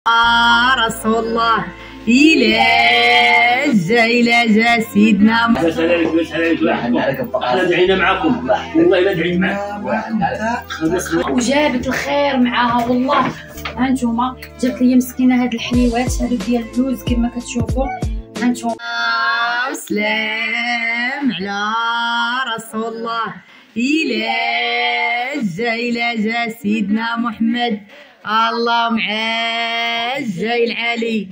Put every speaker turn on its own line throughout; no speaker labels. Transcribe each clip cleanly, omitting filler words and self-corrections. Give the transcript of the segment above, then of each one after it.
رسول الله إلى جا سيدنا
بس احنا دعينا معاكم والله الا دعيت معاكم
وجابت الخير معاها والله. هانتوما جابت لي مسكينه هاد الحليوات هادو ديال اللوز كما كتشوفوا. هانتوما
سلام على رسول الله إلى جا سيدنا محمد الله مع الجاي العالي.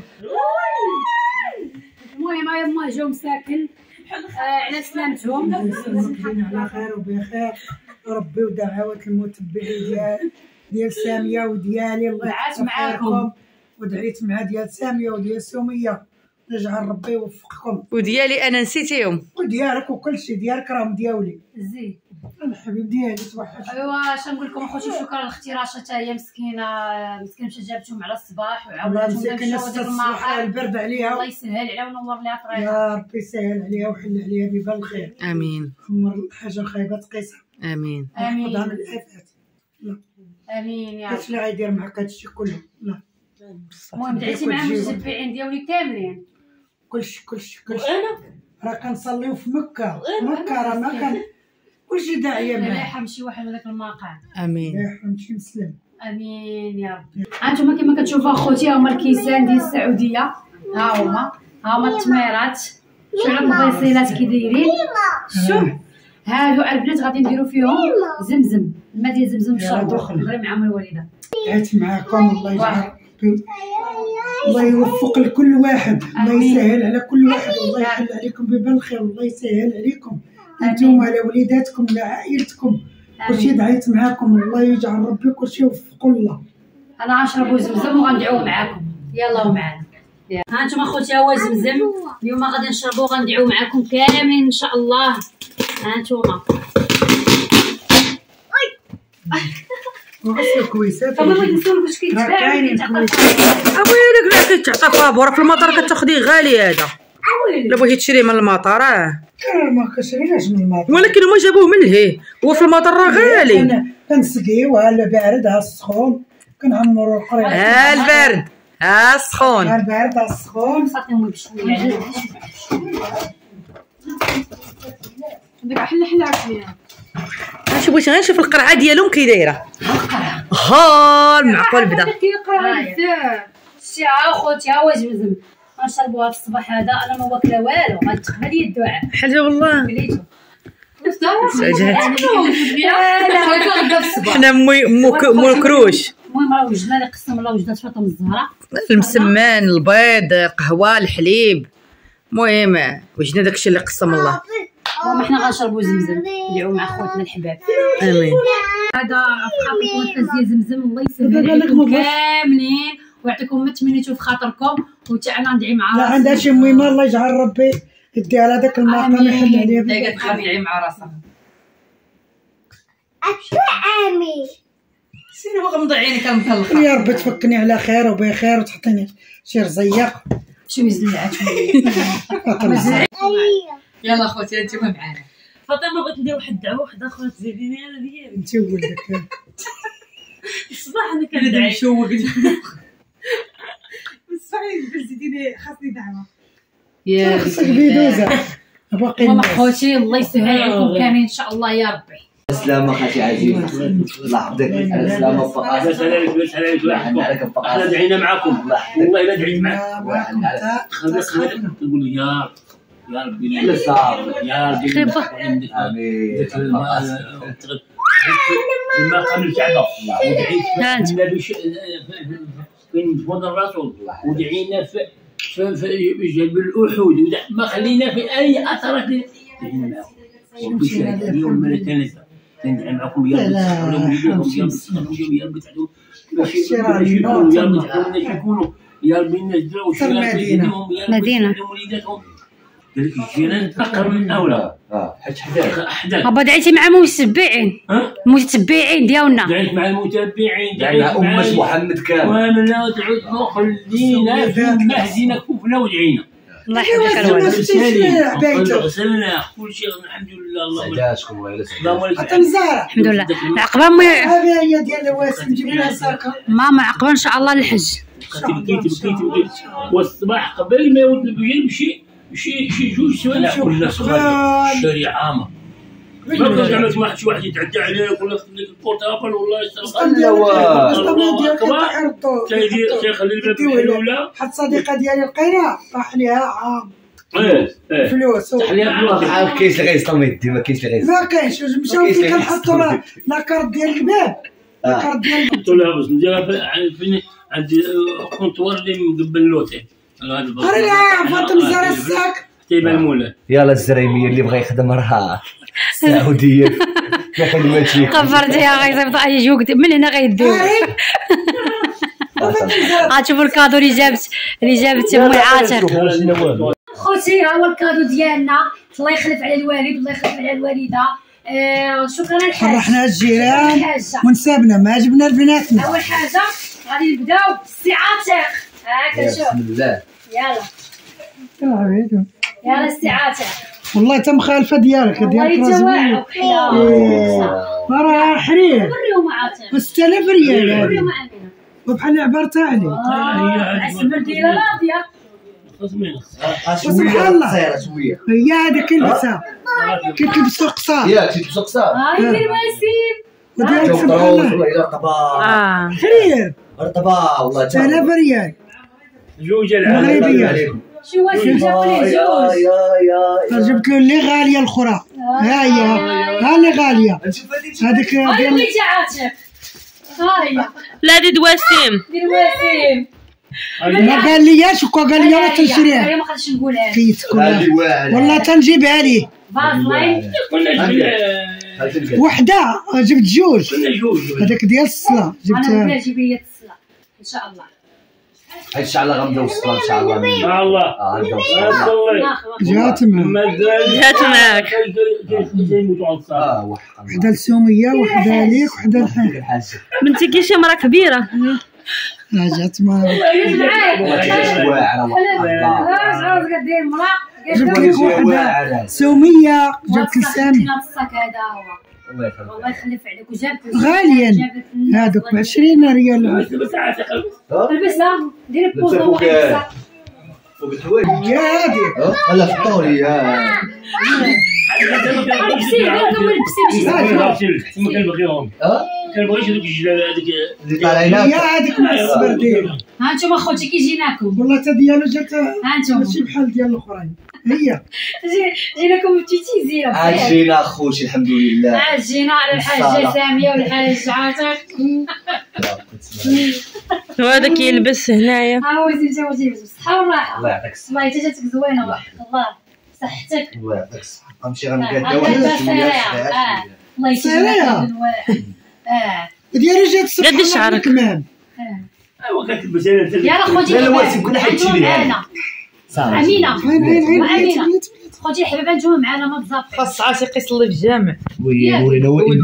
المهم يما جاو مساكن على سلامتهم
على خير وبخير ربي ودعوات المتبعين ديال ساميه وديالي الله
دعات معاكم
ودعيت مع ديال ساميه وديال سميه نجعل ربي يوفقكم
وديالي انا نسيتيهم
وديالك وكلشي ديالك راهم دياولي
زين
الحبيب ديالي توحد.
ايوا اش نقول لكم اخوتي شكرا لاختراشه حتى هي مسكينه مشات جابتهم على الصباح
وعاودتهم مسكينه البرد عليها
الله يسهل عليها ونور لها طريقها
يا ربي يسهل عليها ويحل عليها ببال الخير.
امين.
عمر الحاجه الخايبه تقيسها.
امين
امين. خذها من الافات.
امين يا رب.
هادشي اللي غيدير معاك هادشي كله. لا
المهم دعيتي مع المتتبعين ديالي كاملين
كلشي انا راه كنصليو في مكه راه ما كان كلشي داعيه معاه.
الله يرحم شي واحد من داك المقام.
امين.
الله يرحم شي مسلم.
امين يا رب. هانتوما كما كتشوفوا اخوتي هما الكيسان ديال السعوديه. ها هما التميرات. شوف البيصيلات كي دايرين. شوف هادو البنات غادي نديرو فيهم زمزم الماء ديال زمزم نشربو غير معاهم الوالده.
دعيت معاكم الله يجعل الله يوفق لكل واحد الله يسهل على كل واحد والله يحل عليكم ببال الخير والله يسهل عليكم انتم على وليداتكم على عائلتكم كلشي دعيت معاكم والله يجعل ربي كلشي يوفقوا الله.
انا غنشربو زمزم وغندعيو معاكم يلا ومعنا. ها انتم اخوتي هو زمزم اليوم غادي نشربو وغندعيو معاكم كاملين ان شاء الله. ها انتوما
وغسل كويسات
فما بغيت نسولك واش كيتباع
اويلي كاع كيتعطى فابور في المطار كتاخديه غالي هذا. لا بغيتي تشري من المطار
ما كنشريهاش من المطار
ولكن هما جابوه من لهيه هو في المطار راه غالي.
انا كنسقيوه ها البارد ها السخون كنعمرو القريب
ها البارد ها السخون
ها البارد ها السخون
صافي بشويه ديك حل فيها.
اش بغيت غير نشوف القرعه ديالهم كي دايره. ها المعقول بدا
كيقرا بزاف شي اخوتي ها هو زمزم غنشربوها في الصباح هذا انا ما واكله والو غتقبل لي الدعاء
حاجه والله
قليتو
حنا مو الكروش.
المهم راه وجدنا اللي قسم الله وجدات فاطمه الزهراء
المسمان البيض القهوه الحليب المهم وجدنا داكشي اللي قسم الله.
وما حنا غنشربوا زمزم ندعوا مع خوتنا الحباب.
امين.
هذا خاطركم الكاس ديال زمزم الله يسهل عليكم كاملين ويعطيكم ما تمنيتو في خاطركم وتا انا ندعي مع
راسي. لا عندها شي مهمه الله يجعل ربي يديها لها داك المقام يحل عليها.
هي كتخاف تدعي مع راسها.
امين.
سيري غمضي عينيك المطلقه
يا ربي تفكني على خير وبخير وتحطيني شي رزيق
شويه زلعات
يلا خوتي انتما معانا.
فاطمه بغيت ندير واحد الدعوه واحده اخرى تزيديني انا ديالي
انت ولدك
الصباح انا كندعي
نشوق
الصباح تزيديني خاصني دعوه
يا
خصك بيدوزه باقي
ماما خوتي الله يسهل عليكم كاملين ان شاء الله يا ربي.
السلامة خالتي عزيز الله يحفظك على السلامة فقط.
بس عليك احنا دعينا معاكم والله الا دعيت معاكم خلص نقول يا ربي
لا صافي
يا ربي
امين.
المقام الكعبه ودعيت النبي فين فضل الرسول ودعينا في جبل احد ما خلينا في اي اثر دعينا معاكم اليوم ملكنا ندعي معكم يا رب يا رب نجدوا
مدينه
ذلك الجيران اقرب من اولى
حداك
ابا دعيتي مع المتتبعين ديالنا.
دعيت مع المتبعين
دعيت مع أمة محمد كامل
وانا لا تعود خلينا في مهزنا كفنا ودعينا
الله يحفظك الوالد.
غسلنا كل شيء الحمد لله. اللهم
سعداشكم الله يلسك.
حتى مزارع
الحمد لله. عقبه
هذه هي ديال الواسم نجيب لها ساكه
ماما عقبه ان شاء الله للحج.
بكيت والصباح قبل ما يولد يمشي شي جوج سوايع كلها صغار. الشارع عامه ما تقدر زعما شي واحد يتعدى عليك ولا ياخذ لك البورتابل والله تيخلي الباب الاولى.
حتى صديقه ديالي لقينا طاح ليها عام فلوس
بحال كاينش اللي غيسطل يدي ما كاينش اللي غيسطل.
ما كاينش مشاو فين كنحطوا لاكارت ديال الباب لاكارت ديال
قلت لها بس نديرها عندي كونتوار اللي مقبل اللوتي.
قري لها فاطمه زهره الساك
حتى ميمونه.
يلا الزريميه اللي بغى يخدم راه السعوديه في خدمتي.
قفرتيها غيصيفط اي جوج من هنا غيديو. غتشوفوا الكادو اللي جابت موي عاتق.
خوتي ها هو الكادو ديالنا. الله يخلف على الوالد والله يخلف على الوالده. شكرا الحاج.
فرحنا الجيران ونسابنا ما عجبنا لبناتنا.
اول حاجه غادي نبداو بالسي عاتق. هاكا شوف
بسم الله.
يلا السي عاتق.
والله تا مخالفه ديالك ديالك راه زوين. راه حرير
وريهم عاتق
6000 ريال هذه
وريهم امينه
وبحال عبرتها عليه.
السبر ديالها راضيه.
سبحان الله
شويه
هي هذيك اللبسه كيلبسوا قصار.
ياك تلبسوا قصار.
هاي دير واسيم
وديالك سبحان الله
رطبه
حرير
رطبه والله
6000 ريال
جوج
مغربيه.
شو واسيم جاب ليه جوج.
جبت له اللي غاليه الاخرى. ها هي ها اللي غاليه هذيك
هاي
ديال
بغيتي عاتق. هاي
لا دي دواسيم.
دير واسيم.
ما قال لياش وكا قال لي لا تنشريها
هي ما قدرتش نقولها.
خيت كلها والله تنجيبها ليه
فازلاين
وحده. جبت جوج
كنا جوج.
هذاك ديال الصلاه
انا
جبتها.
بدي اجيب لي الصلاه ان شاء الله.
ان شاء الله غنبداو الصلاه ان شاء الله.
الله
غنبداو
جات معاك
يموتوا على الصلاه.
وحده لسوميه وحده ليك وحده لحاج.
بنتي كي شي مرا كبيره.
جات معاك جبت لك وحده سوميه جبت لسامي
الله يخلف عليك. وجابت
غاليين هذوك ب 20 ريال.
لبسها دير بوز
فوق الحوايج
يا هادي
هلا في الطوري.
لبسي غير كمل لبسي
ما كنبغيهم. كنبغيش هذوك الجلال هذيك
اللي طالعين
يا هذيك مع الصبر ديالها.
ها انتم اخوتي كي جيناكم.
والله تا ديالو جات
ها انتم
ماشي بحال ديال الاخرين. هي
جيناكم بتيتي زينه.
جينا خوتي الحمد لله.
جينا على الحاجه ساميه والحاج عاتق.
وهذا كيلبس هنايا.
ها هو زين بالصحه والراحه.
الله يعطيك الصحه.
والله حتى جاتك زوينه الله صحتك.
الله يعطيك الصحه. غنمشي غنقاد
الله يسلمك.
ديالي جات الصبح
قد شعرك؟
كمان
ايوا كتلبس انا.
يلا خوتي
لا واسم كنا حيتي ليها
امينه
عين
وامينه. خوتي الحبابه نتوما معنا ما بزاف.
خاص عاشق يصلي في الجامع.
ورينا وين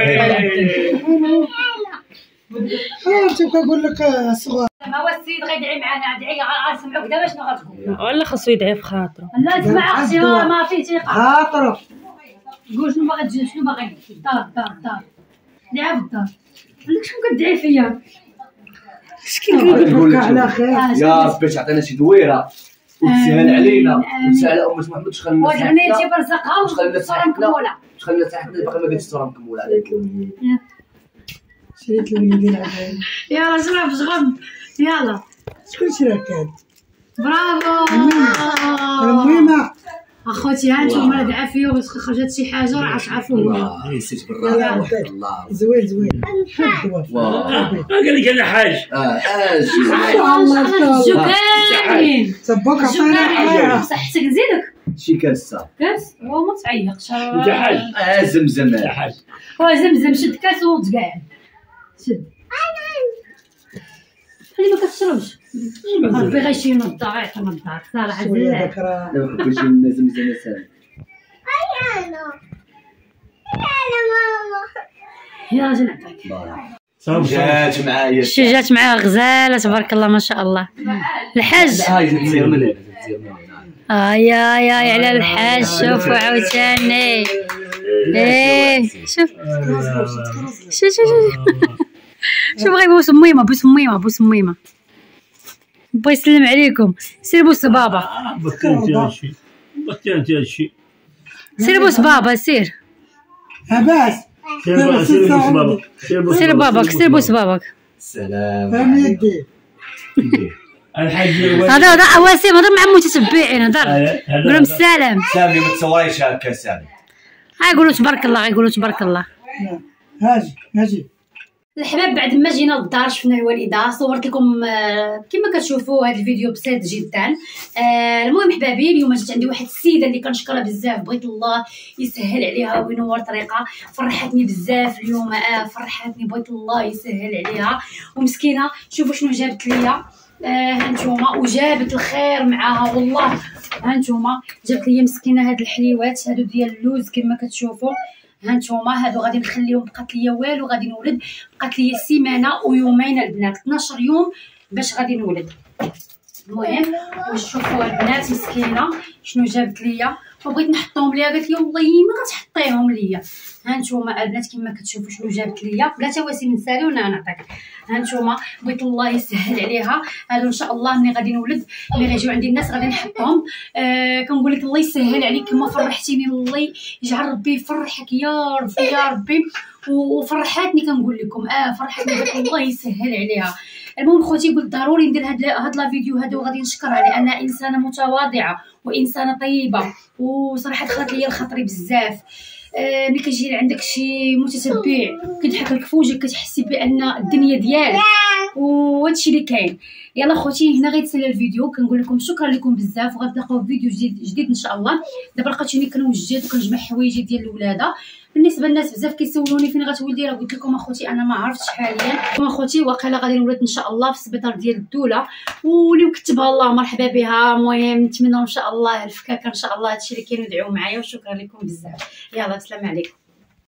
انت كنقول لك صغار.
ما هو السيد غيدعي معنا. دعي غنسمعوك دابا شنو غتقول.
ولا خاصو يدعي في خاطره.
لا اسمع اختي ما فيه ثقه.
خاطرك
قول شنو باغي تجي شنو باغي. دار دعا بالدار. قال لك شنو كدعي فيا.
اش كنقول لك على خير.
يا ربي تعطينا شي دويره وتسهل علينا وتسهل امة محمد. شخلنا
وجعلنا يجيب رزقها والصوره مكموله.
شخلنا صحتنا باقي ما كانتش الصوره مكموله عليك.
شريت لوليدي العباية.
يلا شرب شغل يلا.
شكون شراك هاد؟
برافو
المهمة
اخوتي. ها نتوما دعا فيا باش خرجت شي حاجه راه عارفوها.
نسيت بالراحه الله.
زوين حب
قال لك انا حاج.
حاج
شكرا.
تبوك عطانا
صحتك نزيدك
شي كاسه
كاس. هو ما تعيقش.
انت حاج.
زمزم
انت حاج.
هو زمزم شد كاس وتقعد شد. خلي ما كتشربش. ربي غيشينا الدار عيطنا الدار صراحه
شويه ذكرى.
دابا كنت باش زمزم سامي.
يا راجل نعطيك.
جات معايا
شي جات معاه غزاله تبارك الله ما شاء الله. الحاج
يا على الحاج. شوفوا عاوتاني. شوف بغا بوس ميمه بوس ميمه با يسلم عليكم. سير بوس بابا.
بطلت هادشي.
سير بوس بابا سير.
عباس
سير باباك سير بوس باباك.
سلام
فهم يدي
هذا وسيم هذا مع متتبعين هضر قول لهم السلام.
سامي ما تصوريش هكا سامي.
يقولوا تبارك الله يقولوا تبارك الله.
هاجي
الحباب بعد ما جينا للدار شفنا الوالده صورت لكم كما كتشوفوا هذا الفيديو بسيط جدا. المهم حبابي اليوم جات عندي واحد السيده اللي كنشكرها بزاف بغيت الله يسهل عليها وينور طريقها. فرحتني بزاف اليوم فرحتني بغيت الله يسهل عليها ومسكينه. شوفوا شنو جابت ليا هانتوما وجابت الخير معاها والله. هانتوما جابت ليا مسكينه هاد الحليوات هادو ديال اللوز كما كتشوفوا. هانتوما هادو غادي نخليهم بقات ليا والو غادي نولد. بقات ليا سيمانه ويومين البنات 12 يوم باش غادي نولد. المهم شوفوا البنات مسكينه شنو جابت ليا وبغيت نحطهم ليها قالت لي والله ما كتحطيهم ليا. هانتوما البنات كما كتشوفوا شنو جابت ليا بلاتي واسي نسالي وانا نعطيك. هانتوما بغيت الله يسهل عليها هادو ان شاء الله ملي غادي نولد ملي غيجيو عندي الناس غادي نحطهم. كنقول لك الله يسهل عليك كما فرحتيني الله يجعل ربي يفرحك يا ربي يا ربي. وفرحاتني كنقول لكم فرحتني بغيت الله يسهل عليها. المهم خوتي قلت ضروري ندير هاد لا فيديو هذا وغادي نشكرها لانها انسانه متواضعه وانسانه طيبه وصراحه دخلت ليا لخاطري بزاف. ملي كيجي عندك شي متتبع كيضحك لك في وجهك كتحسي بان الدنيا ديالك وهادشي اللي كاين. يلا خوتي هنا غيتسالى الفيديو كنقول لكم شكرا لكم بزاف وغنتلاقاو في فيديو جديد ان شاء الله. دابا لقيتوني كنوجد وكنجمع حوايجي ديال الولاده. بالنسبه للناس بزاف كيسولوني فين غتولدي راه قلت لكم اخوتي انا ما عرفتش حاليا. اخوتي واقيلا غادي نولد ان شاء الله في السبيطار ديال الدوله واللي كتبها الله مرحبا بها. المهم نتمنى ان شاء الله الفكاكه ان شاء الله هادشي اللي كاين ندعيو معايا وشكرا لكم بزاف. يلا بسلام عليكم.